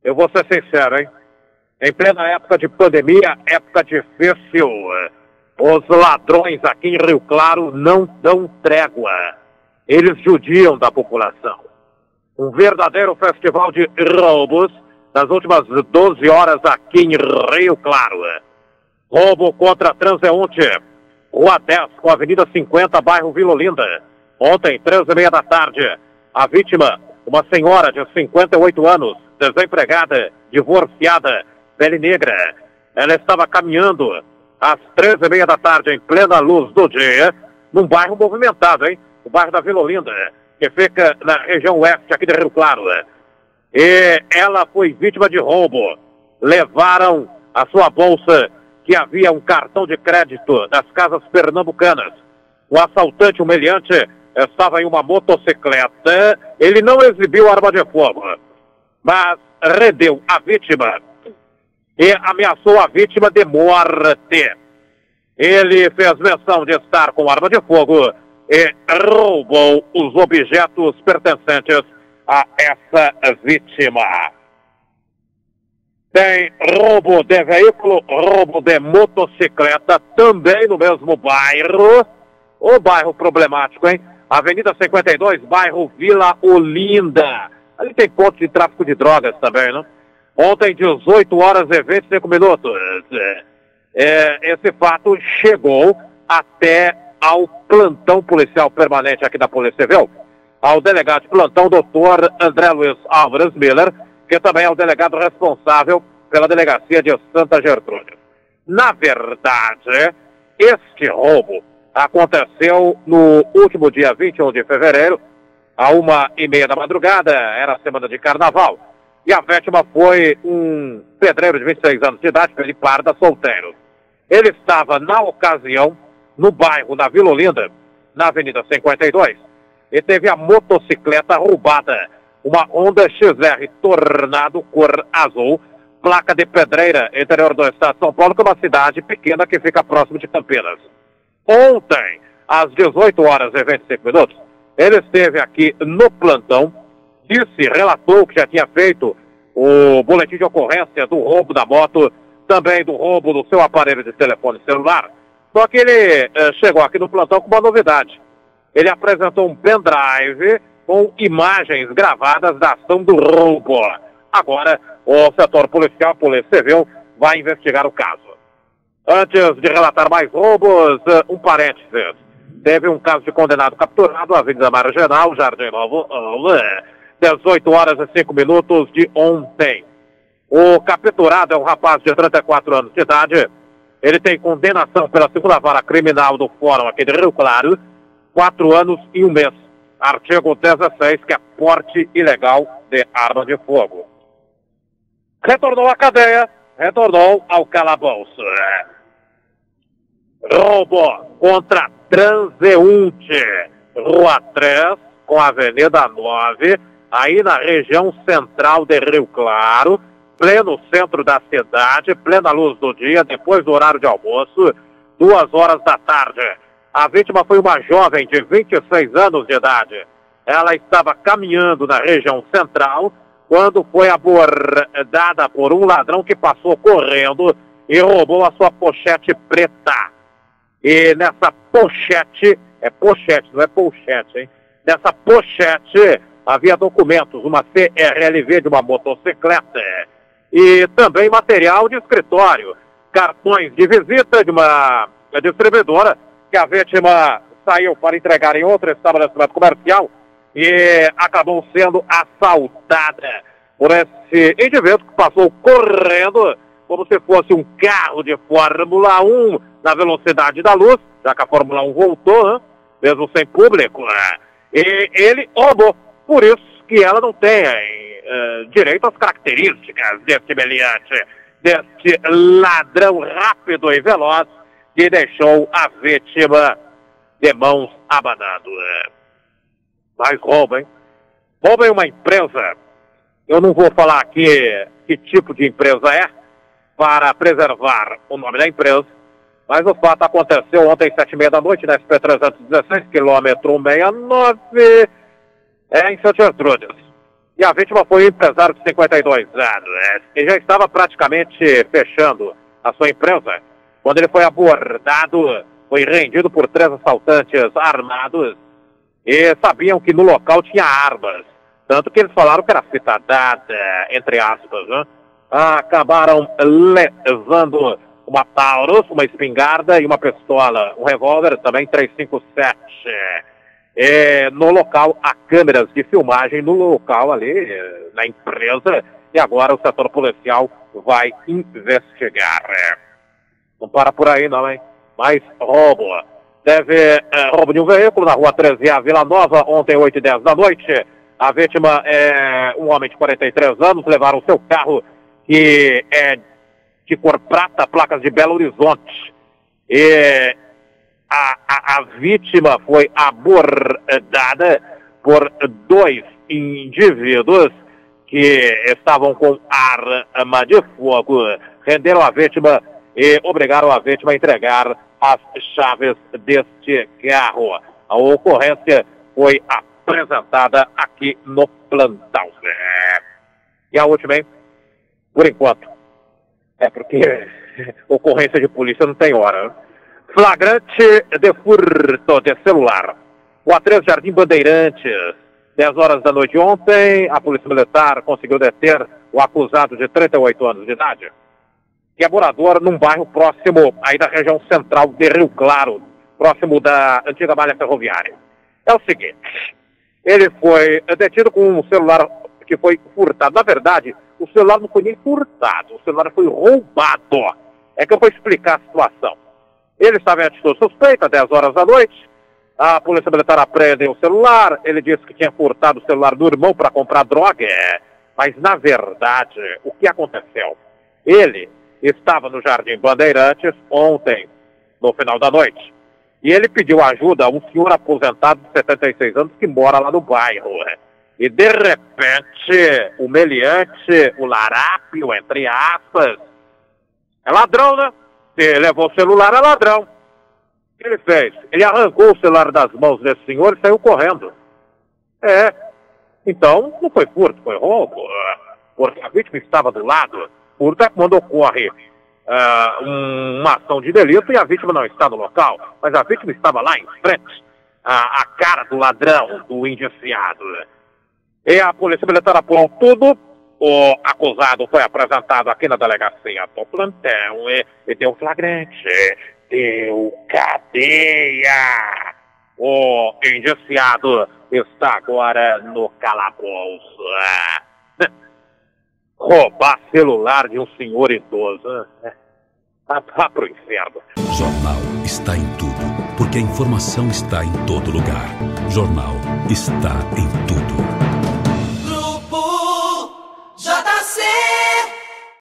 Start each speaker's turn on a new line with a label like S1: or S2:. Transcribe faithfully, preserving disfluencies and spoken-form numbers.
S1: Eu vou ser sincero, hein? Em plena época de pandemia, época difícil, os ladrões aqui em Rio Claro não dão trégua. Eles judiam da população. Um verdadeiro festival de roubos nas últimas doze horas aqui em Rio Claro. Roubo contra transeunte, Rua dez com a Avenida cinquenta, bairro Vila Olinda. Ontem, treze e meia da tarde, a vítima, uma senhora de cinquenta e oito anos, desempregada, divorciada, pele negra. Ela estava caminhando às treze e meia da tarde, em plena luz do dia, num bairro movimentado, hein? O bairro da Vila Olinda, que fica na região oeste aqui de Rio Claro. E ela foi vítima de roubo. Levaram a sua bolsa, que havia um cartão de crédito das casas pernambucanas. O assaltante, o meliante, estava em uma motocicleta. Ele não exibiu arma de fogo, mas rendeu a vítima e ameaçou a vítima de morte. Ele fez menção de estar com arma de fogo e roubou os objetos pertencentes a essa vítima. Tem roubo de veículo, roubo de motocicleta, também no mesmo bairro. O bairro problemático, hein? Avenida cinquenta e dois, bairro Vila Olinda. Ali tem ponto de tráfico de drogas também, né? Ontem, dezoito horas e vinte e cinco minutos. É, esse fato chegou até ao plantão policial permanente aqui da Polícia Civil, ao delegado de plantão, doutor André Luiz Álvares Miller, que também é o delegado responsável pela delegacia de Santa Gertrude. Na verdade, este roubo aconteceu no último dia vinte e um de fevereiro, a uma e meia da madrugada, era a semana de carnaval. E a vítima foi um pedreiro de vinte e seis anos de idade, Felipe Parda, solteiro. Ele estava, na ocasião, no bairro da Vila Olinda, na Avenida cinquenta e dois, e teve a motocicleta roubada, uma Honda X R Tornado cor azul, placa de Pedreira, interior do estado de São Paulo, que é uma cidade pequena que fica próximo de Campinas. Ontem, às dezoito horas e vinte e cinco minutos, ele esteve aqui no plantão, disse, relatou que já tinha feito o boletim de ocorrência do roubo da moto, também do roubo do seu aparelho de telefone celular. Só que ele eh, chegou aqui no plantão com uma novidade. Ele apresentou um pendrive com imagens gravadas da ação do roubo. Agora, o setor policial, a Polícia Civil, vai investigar o caso. Antes de relatar mais roubos, um parênteses. Teve um caso de condenado capturado, Avenida Marginal, Jardim Novo, dezoito horas e cinco minutos de ontem. O capturado é um rapaz de trinta e quatro anos de idade. Ele tem condenação pela segunda vara criminal do Fórum aqui de Rio Claro, quatro anos e um mês. Artigo dezesseis, que é porte ilegal de arma de fogo. Retornou à cadeia, retornou ao calabouço. Roubo contra transeunte, Rua três com a Avenida nove, aí na região central de Rio Claro, pleno centro da cidade, plena luz do dia, depois do horário de almoço, duas horas da tarde. A vítima foi uma jovem de vinte e seis anos de idade. Ela estava caminhando na região central quando foi abordada por um ladrão que passou correndo e roubou a sua pochete preta. E nessa pochete, é pochete, não é pochete, hein? Nessa pochete havia documentos, uma C R L V de uma motocicleta e também material de escritório, cartões de visita de uma distribuidora que a vítima saiu para entregar em outro estabelecimento comercial e acabou sendo assaltada por esse indivíduo que passou correndo como se fosse um carro de Fórmula um na velocidade da luz, já que a Fórmula um voltou, né? Mesmo sem público, né? E ele roubou. Por isso que ela não tem uh, direito às características desse meliante, desse ladrão rápido e veloz que deixou a vítima de mãos abanadas. Mas roubo, hein? Roubo em uma empresa. Eu não vou falar aqui que tipo de empresa é, para preservar o nome da empresa, mas o fato aconteceu ontem, sete e meia da noite, na S P trezentos e dezesseis, quilômetro sessenta e nove, é, em Santa Gertrudes. E a vítima foi um empresário de cinquenta e dois anos, que já estava praticamente fechando a sua empresa, quando ele foi abordado, foi rendido por três assaltantes armados e sabiam que no local tinha armas, tanto que eles falaram que era fita dada, entre aspas, né? Acabaram levando uma Taurus, uma espingarda e uma pistola, um revólver também três cinco sete. É, no local, há câmeras de filmagem no local ali, na empresa, e agora o setor policial vai investigar. Não para por aí não, hein? Mais roubo. Deve é, roubo de um veículo na rua treze A, Vila Nova, ontem, oito e dez da noite. A vítima é um homem de quarenta e três anos, levaram seu carro, que é de cor prata, placas de Belo Horizonte. E A, a, a vítima foi abordada por dois indivíduos que estavam com arma de fogo, renderam a vítima e obrigaram a vítima a entregar as chaves deste carro. A ocorrência foi apresentada aqui no plantão. E a última, hein? Por enquanto. É porque ocorrência de polícia não tem hora, né? Flagrante de furto de celular. Rua três, Jardim Bandeirantes. dez horas da noite ontem, a Polícia Militar conseguiu deter o acusado de trinta e oito anos de idade, que é morador num bairro próximo aí da região central de Rio Claro, próximo da antiga malha ferroviária. É o seguinte, ele foi detido com um celular que foi furtado. Na verdade, o celular não foi nem furtado, o celular foi roubado. É que eu vou explicar a situação. Ele estava em atitude suspeita, dez horas da noite. A Polícia Militar apreende o celular. Ele disse que tinha furtado o celular do irmão para comprar droga. Mas, na verdade, o que aconteceu? Ele estava no Jardim Bandeirantes ontem, no final da noite. E ele pediu ajuda a um senhor aposentado de setenta e seis anos que mora lá no bairro. E, de repente, o meliante, o larápio, entre aspas, é ladrão, né? Se levou o celular, é ladrão. O que ele fez? Ele arrancou o celular das mãos desse senhor e saiu correndo. É. Então, não foi furto, foi roubo. Porque a vítima estava do lado. Furto é quando ocorre uh, uma ação de delito e a vítima não está no local. Mas a vítima estava lá em frente. A, a cara do ladrão, do indiciado. E a Polícia Militar apurou tudo. O acusado foi apresentado aqui na delegacia do plantão e, e deu flagrante, deu cadeia. O indiciado está agora no calabouço. Roubar celular de um senhor idoso. Vá pro inferno.
S2: O jornal está em tudo, porque a informação está em todo lugar. Jornal está em tudo.